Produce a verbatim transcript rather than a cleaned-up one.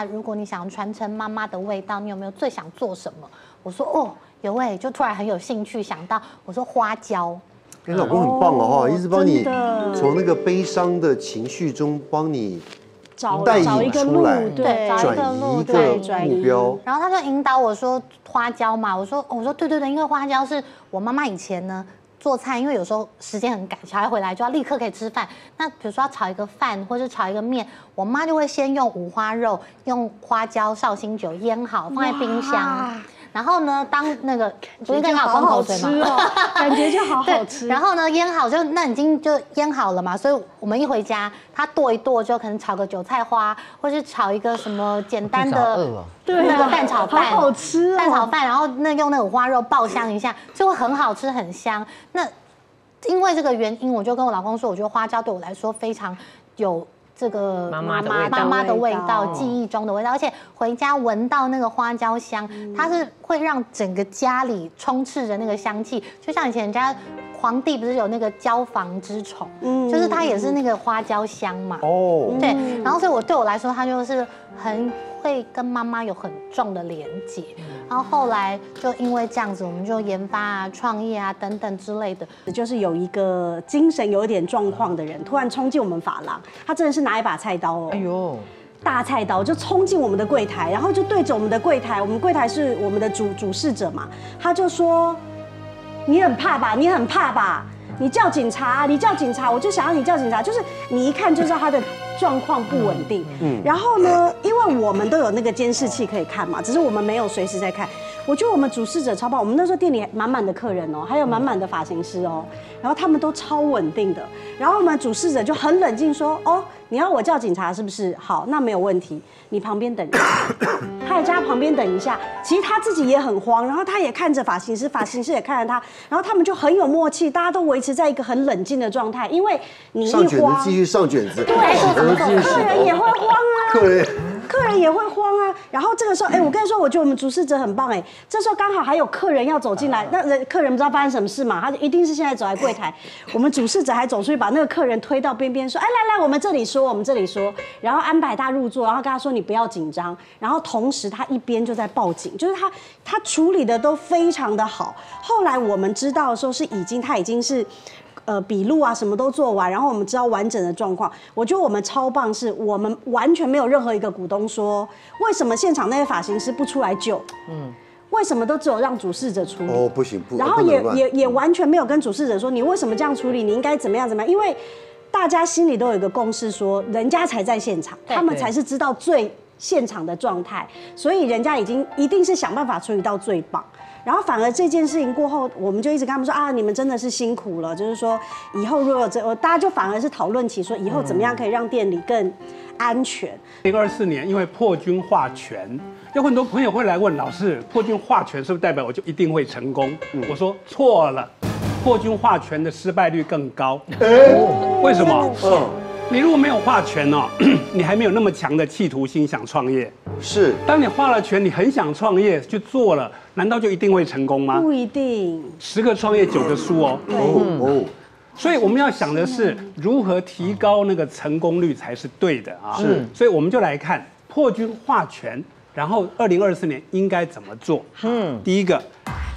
啊，如果你想传承妈妈的味道，你有没有最想做什么？我说哦，有哎，就突然很有兴趣，想到我说花椒。 你老公很棒哦，一直帮你从那个悲伤的情绪中帮你带引出来， 对，找一个路， 对，目标。 然后他就引导我说花椒嘛，我说我说对对对，因为花椒是我妈妈以前呢做菜，因为有时候时间很赶，小孩回来就要立刻可以吃饭。那比如说要炒一个饭或者炒一个面，我妈就会先用五花肉，用花椒、绍兴酒腌好，放在冰箱。然后呢，当那个不是刚好吞口水吗？ 感觉就好好吃。 然后呢，腌好就那已经就腌好了嘛，所以我们一回家，他剁一剁就可能炒个韭菜花，或是炒一个什么简单的对那个蛋炒饭， 好好吃哦。 蛋炒饭，然后那用那个五花肉爆香一下，就会很好吃很香。那因为这个原因，我就跟我老公说，我觉得花椒对我来说非常有。这个妈妈妈妈的味道，记忆中的味道，而且回家闻到那个花椒香，它是会让整个家里充斥着那个香气，就像以前人家皇帝不是有那个椒房之宠，嗯，就是它也是那个花椒香嘛，哦，对，然后所以我对我来说，它就是很会跟妈妈有很重的连结，然后后来就因为这样子，我们就研发啊、创业啊等等之类的， 就是有一个精神有一点状况的人，突然冲进我们发廊，他真的是拿一把菜刀哦，哎呦，大菜刀就冲进我们的柜台，然后就对着我们的柜台，我们柜台是我们的主主事者嘛，他就说：“你很怕吧？你很怕吧？你叫警察，你叫警察，我就想要你叫警察。”就是你一看就知道他的状况不稳定。嗯，然后呢，因为我们都有那个监视器可以看嘛，只是我们没有随时在看。我觉得我们主事者超棒，我们那时候店里满满的客人哦，还有满满的发型师哦，然后他们都超稳定的。然后我们主事者就很冷静说：“哦，你要我叫警察是不是？好，那没有问题，你旁边等一下。”他也在他旁边等一下。其实他自己也很慌，然后他也看着发型师，发型师也看着他，然后他们就很有默契，大家都维持在一个很冷静的状态，因为你一慌， 上卷子继续上卷子， 对，客人也会慌啊， 客人。 客人也会慌啊，然后这个时候，哎，我跟你说，我觉得我们主事者很棒，哎，这时候刚好还有客人要走进来，那人客人不知道发生什么事嘛，他一定是现在走来柜台，我们主事者还走出去把那个客人推到边边，说，哎，来来，我们这里说，我们这里说，然后安排他入座，然后跟他说你不要紧张，然后同时他一边就在报警，就是他他处理的都非常的好。后来我们知道的时候是已经他已经是。呃，笔录啊，什么都做完，然后我们知道完整的状况。我觉得我们超棒，是我们完全没有任何一个股东说，为什么现场那些发型师不出来救？嗯，为什么都只有让主事者处理？ 哦，不行不， 然后也也也完全没有跟主事者说，你为什么这样处理？你应该怎么样怎么样？因为大家心里都有一个共识，说人家才在现场，他们才是知道最现场的状态，所以人家已经一定是想办法处理到最棒。然后反而这件事情过后，我们就一直跟他们说啊，你们真的是辛苦了。就是说，以后如果这，大家就反而是讨论起说，以后怎么样可以让店里更安全。 二零二四年，因为破军化权，有很多朋友会来问老师，破军化权是不是代表我就一定会成功？嗯、我说错了，破军化权的失败率更高。哦、为什么？嗯。你如果没有化权哦，你还没有那么强的企图心想创业。 是， 当你化了权，你很想创业去做了，难道就一定会成功吗？ 不一定， 十个创业九个输哦。哦哦，所以我们要想的是如何提高那个成功率才是对的啊。是，所以我们就来看破军化权，然后二零二四年应该怎么做。嗯，第一个，